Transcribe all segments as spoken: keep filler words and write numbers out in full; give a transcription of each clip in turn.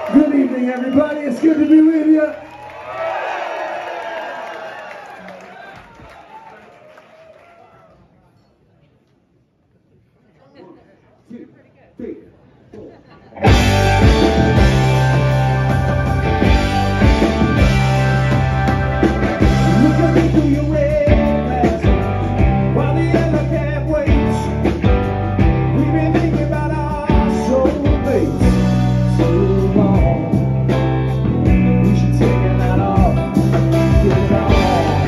Good evening, everybody. It's good to be with you. Two, three, four. Look at me through your red glass while the other cab waits. We've been thinking about our soulmates so long. We should take a night off, get it on.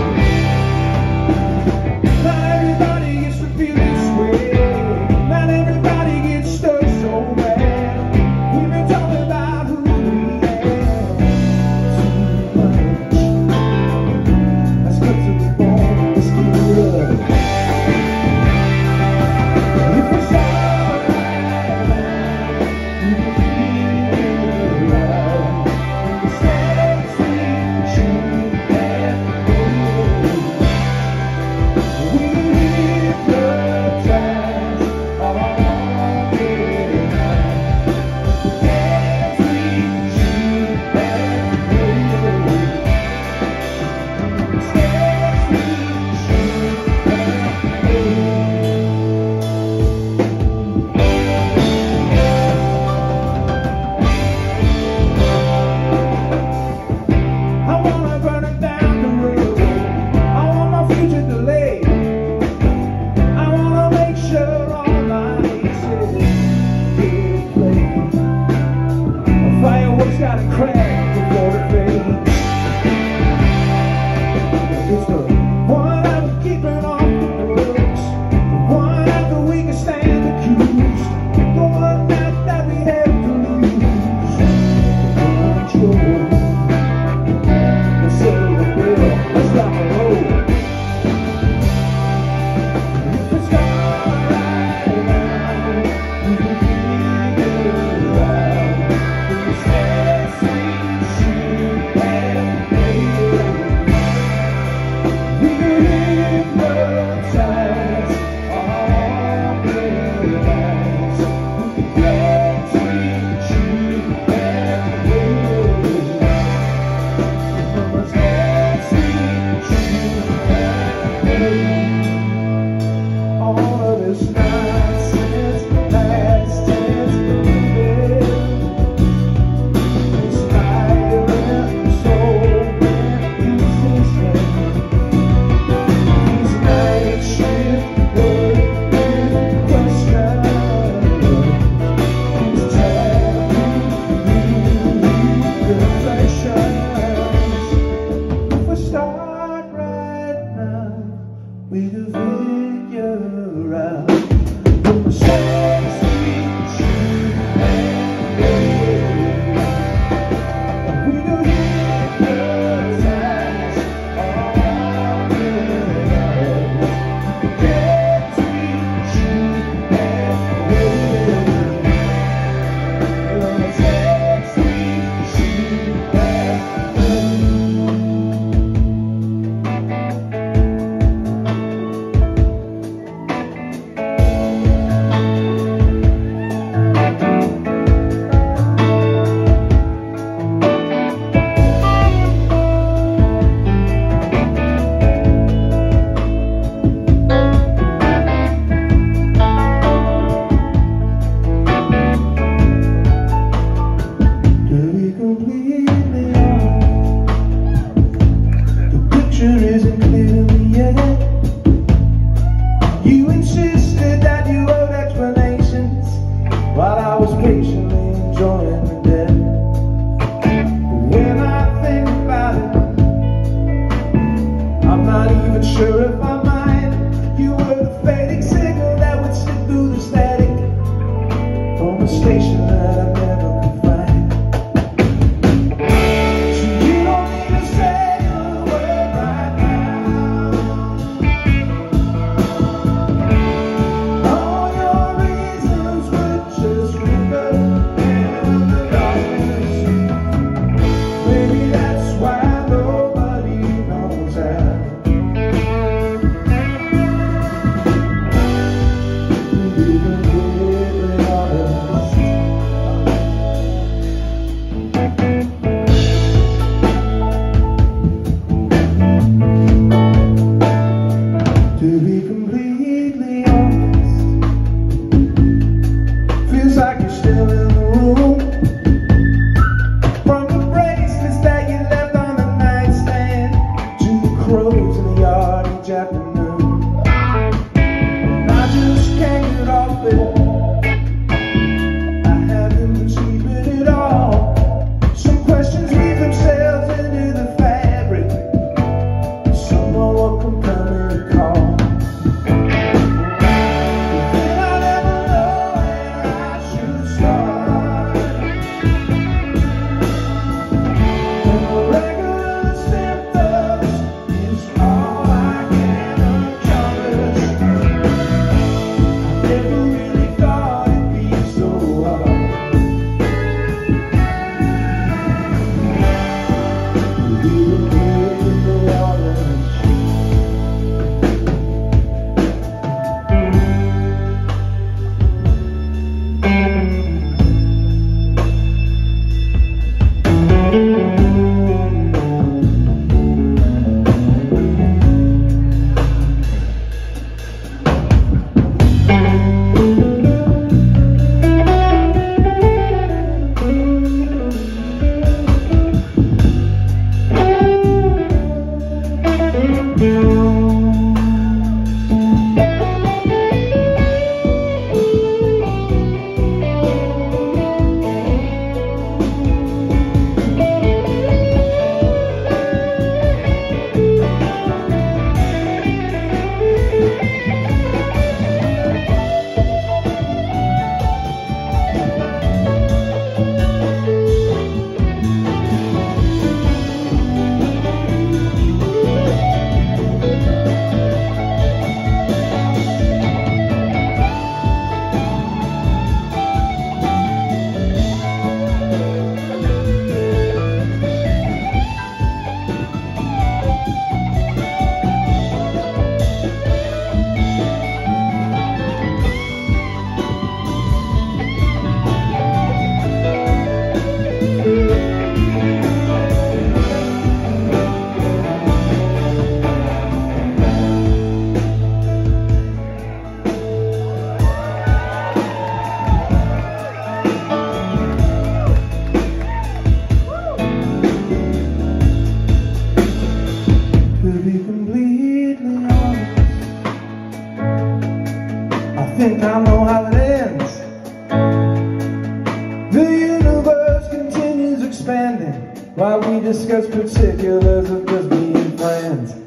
Not everybody gets to feel this way. Not everybody gets stuck so bad. We've been talking about who we are too much. Let's cut to the bone, let's get it up. If we start right now, we can feel right. We can stay sweet, shoot that road. We can hypnotize all day night. Dance, we shoot that road. Dance, we shoot that road. I wanna burn it down the road. I want my future delayed. I wanna make sure all my aces get played. A fireworks gotta crack before it fades. It's the one that we're keeping off the books, the one that we can stand accused, the one that, that we have to lose control. Let's settle the bill, let's rock and roll. If we start right now, we can figure it out. We can stay sweet. while we discuss particulars of just being friends.